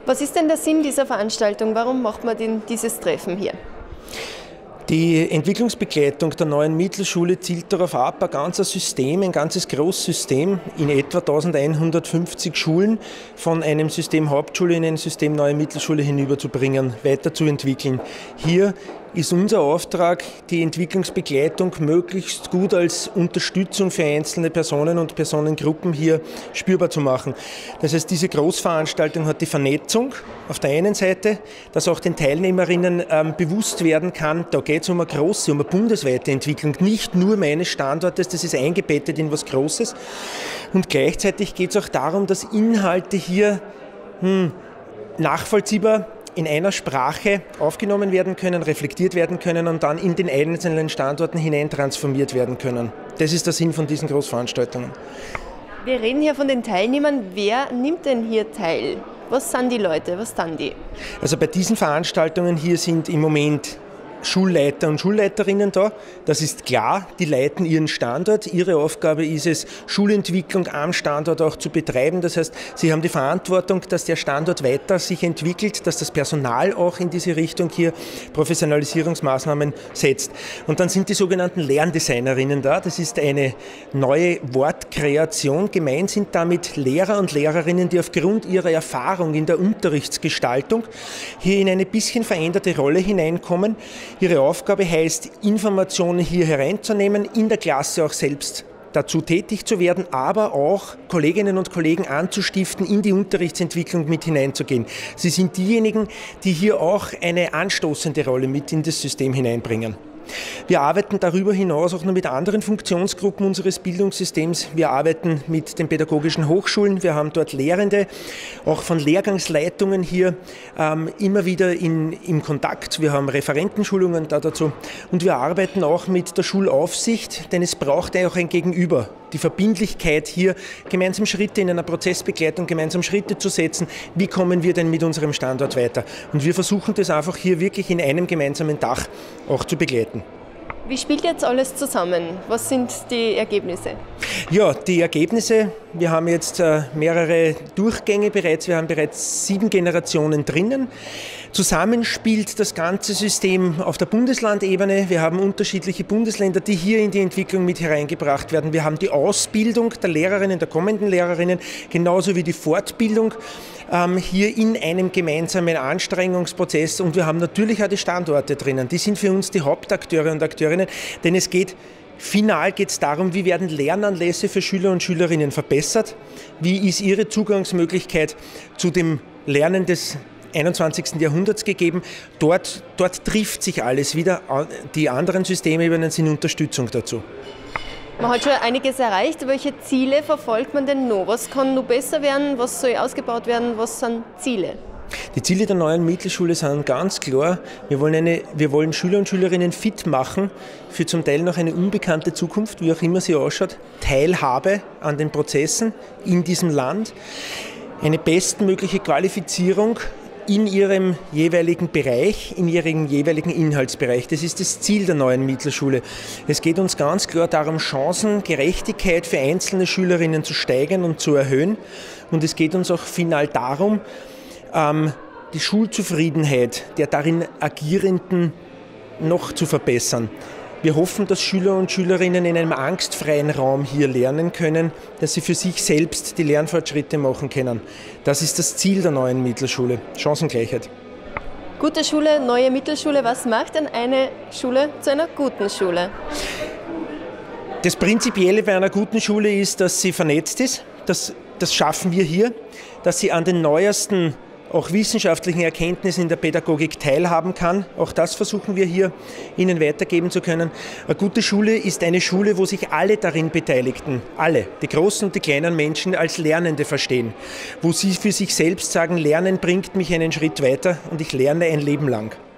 Was ist denn der Sinn dieser Veranstaltung? Warum macht man denn dieses Treffen hier? Die Entwicklungsbegleitung der neuen Mittelschule zielt darauf ab, ein ganzes System, ein ganzes Großsystem in etwa 1150 Schulen von einem System Hauptschule in ein System neue Mittelschule hinüberzubringen, weiterzuentwickeln. Hier ist unser Auftrag, die Entwicklungsbegleitung möglichst gut als Unterstützung für einzelne Personen und Personengruppen hier spürbar zu machen. Das heißt, diese Großveranstaltung hat die Vernetzung auf der einen Seite, dass auch den Teilnehmerinnen bewusst werden kann, da geht es um eine große, um eine bundesweite Entwicklung, nicht nur meines Standortes, das ist eingebettet in was Großes. Und gleichzeitig geht es auch darum, dass Inhalte hier nachvollziehbar in einer Sprache aufgenommen werden können, reflektiert werden können und dann in den einzelnen Standorten hineintransformiert werden können. Das ist der Sinn von diesen Großveranstaltungen. Wir reden hier von den Teilnehmern. Wer nimmt denn hier teil? Was sind die Leute? Was sind die? Also bei diesen Veranstaltungen hier sind im Moment Schulleiter und Schulleiterinnen da. Das ist klar, die leiten ihren Standort. Ihre Aufgabe ist es, Schulentwicklung am Standort auch zu betreiben. Das heißt, sie haben die Verantwortung, dass der Standort weiter sich entwickelt, dass das Personal auch in diese Richtung hier Professionalisierungsmaßnahmen setzt. Und dann sind die sogenannten Lerndesignerinnen da. Das ist eine neue Wortkreation. Gemeint sind damit Lehrer und Lehrerinnen, die aufgrund ihrer Erfahrung in der Unterrichtsgestaltung hier in eine bisschen veränderte Rolle hineinkommen. Ihre Aufgabe heißt, Informationen hier hereinzunehmen, in der Klasse auch selbst dazu tätig zu werden, aber auch Kolleginnen und Kollegen anzustiften, in die Unterrichtsentwicklung mit hineinzugehen. Sie sind diejenigen, die hier auch eine anstoßende Rolle mit in das System hineinbringen. Wir arbeiten darüber hinaus auch noch mit anderen Funktionsgruppen unseres Bildungssystems. Wir arbeiten mit den pädagogischen Hochschulen. Wir haben dort Lehrende, auch von Lehrgangsleitungen hier immer wieder im Kontakt. Wir haben Referentenschulungen dazu. Und wir arbeiten auch mit der Schulaufsicht, denn es braucht auch ein Gegenüber. Die Verbindlichkeit hier, gemeinsam Schritte in einer Prozessbegleitung, gemeinsam Schritte zu setzen. Wie kommen wir denn mit unserem Standort weiter? Und wir versuchen das einfach hier wirklich in einem gemeinsamen Dach auch zu begleiten. Wie spielt jetzt alles zusammen? Was sind die Ergebnisse? Ja, die Ergebnisse, wir haben jetzt mehrere Durchgänge bereits, wir haben bereits 7 Generationen drinnen. Zusammen spielt das ganze System auf der Bundeslandebene. Wir haben unterschiedliche Bundesländer, die hier in die Entwicklung mit hereingebracht werden. Wir haben die Ausbildung der Lehrerinnen, der kommenden Lehrerinnen, genauso wie die Fortbildung hier in einem gemeinsamen Anstrengungsprozess. Und wir haben natürlich auch die Standorte drinnen. Die sind für uns die Hauptakteure und Akteurinnen, denn final geht es darum, wie werden Lernanlässe für Schüler und Schülerinnen verbessert, wie ist ihre Zugangsmöglichkeit zu dem Lernen des 21. Jahrhunderts gegeben. Dort trifft sich alles wieder. Die anderen Systemebenen sind Unterstützung dazu. Man hat schon einiges erreicht. Welche Ziele verfolgt man denn noch? Was kann noch besser werden? Was soll ausgebaut werden? Was sind Ziele? Die Ziele der neuen Mittelschule sind ganz klar. Wir wollen Schüler und Schülerinnen fit machen für zum Teil noch eine unbekannte Zukunft, wie auch immer sie ausschaut. Teilhabe an den Prozessen in diesem Land. Eine bestmögliche Qualifizierung in ihrem jeweiligen Bereich, in ihrem jeweiligen Inhaltsbereich. Das ist das Ziel der neuen Mittelschule. Es geht uns ganz klar darum, Chancengerechtigkeit für einzelne Schülerinnen zu steigern und zu erhöhen. Und es geht uns auch final darum, die Schulzufriedenheit der darin Agierenden noch zu verbessern. Wir hoffen, dass Schüler und Schülerinnen in einem angstfreien Raum hier lernen können, dass sie für sich selbst die Lernfortschritte machen können. Das ist das Ziel der neuen Mittelschule, Chancengleichheit. Gute Schule, neue Mittelschule, was macht denn eine Schule zu einer guten Schule? Das Prinzipielle bei einer guten Schule ist, dass sie vernetzt ist. Das schaffen wir hier, dass sie an den neuesten auch wissenschaftlichen Erkenntnissen in der Pädagogik teilhaben kann. Auch das versuchen wir hier Ihnen weitergeben zu können. Eine gute Schule ist eine Schule, wo sich alle darin Beteiligten, alle, die großen und die kleinen Menschen, als Lernende verstehen. Wo sie für sich selbst sagen, Lernen bringt mich einen Schritt weiter und ich lerne ein Leben lang.